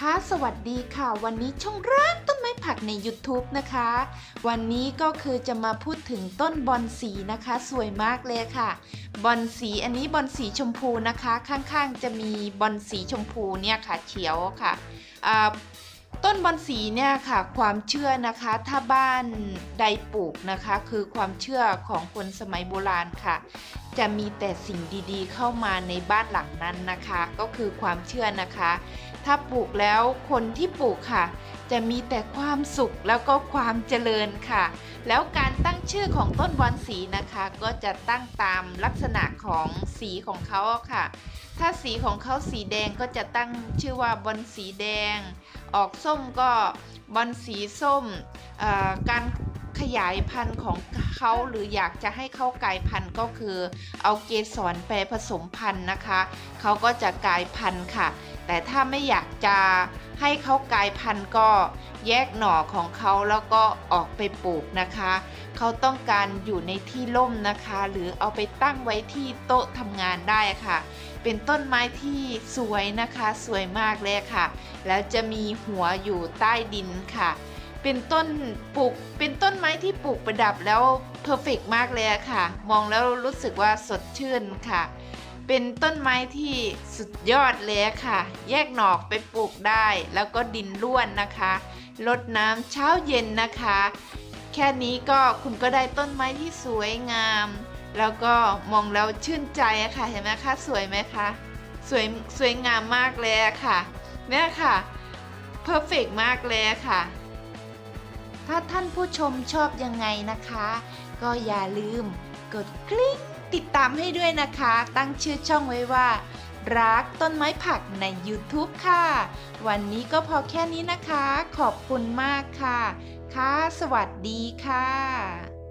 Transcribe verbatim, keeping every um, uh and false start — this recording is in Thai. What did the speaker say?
ค่ะสวัสดีค่ะวันนี้ช่องรักต้นไม้ผักใน YouTube นะคะวันนี้ก็คือจะมาพูดถึงต้นบอนสีนะคะสวยมากเลยค่ะบอนสีอันนี้บอนสีชมพูนะคะข้างๆจะมีบอนสีชมพูเนี่ยค่ะเขียวค่ะต้นบอนสีเนี่ยค่ะความเชื่อนะคะถ้าบ้านใดปลูกนะคะคือความเชื่อของคนสมัยโบราณค่ะจะมีแต่สิ่งดีๆเข้ามาในบ้านหลังนั้นนะคะก็คือความเชื่อนะคะถ้าปลูกแล้วคนที่ปลูกค่ะจะมีแต่ความสุขแล้วก็ความเจริญค่ะแล้วการตั้งชื่อของต้นบอนสีนะคะก็จะตั้งตามลักษณะของสีของเขาค่ะถ้าสีของเขาสีแดงก็จะตั้งชื่อว่าบอนสีแดงออกส้มก็บอนสีส้มการขยายพันธุ์ของเขาหรืออยากจะให้เขากลายพันธุ์ก็คือเอาเกสรไปผสมพันธุ์นะคะเขาก็จะกลายพันธุ์ค่ะแต่ถ้าไม่อยากจะให้เขากลายพันธุ์ก็แยกหน่อของเขาแล้วก็ออกไปปลูกนะคะเขาต้องการอยู่ในที่ร่มนะคะหรือเอาไปตั้งไว้ที่โต๊ะทำงานได้ค่ะเป็นต้นไม้ที่สวยนะคะสวยมากเลยค่ะแล้วจะมีหัวอยู่ใต้ดินค่ะเป็นต้นปลูกเป็นต้นไม้ที่ปลูกประดับแล้วเพอร์เฟกต์มากเลยค่ะมองแล้วรู้สึกว่าสดชื่นค่ะเป็นต้นไม้ที่สุดยอดเลยค่ะแยกหน่อไปปลูกได้แล้วก็ดินร่วนนะคะรดน้ำเช้าเย็นนะคะแค่นี้ก็คุณก็ได้ต้นไม้ที่สวยงามแล้วก็มองแล้วชื่นใจค่ะเห็นไหมคะสวยไหมคะสวยสวยงามมากเลยค่ะเนี่ยค่ะเพอร์เฟกต์มากเลยค่ะถ้าท่านผู้ชมชอบยังไงนะคะก็อย่าลืมกดคลิกติดตามให้ด้วยนะคะตั้งชื่อช่องไว้ว่ารักต้นไม้ผักใน YouTube ค่ะวันนี้ก็พอแค่นี้นะคะขอบคุณมากค่ะค่ะสวัสดีค่ะ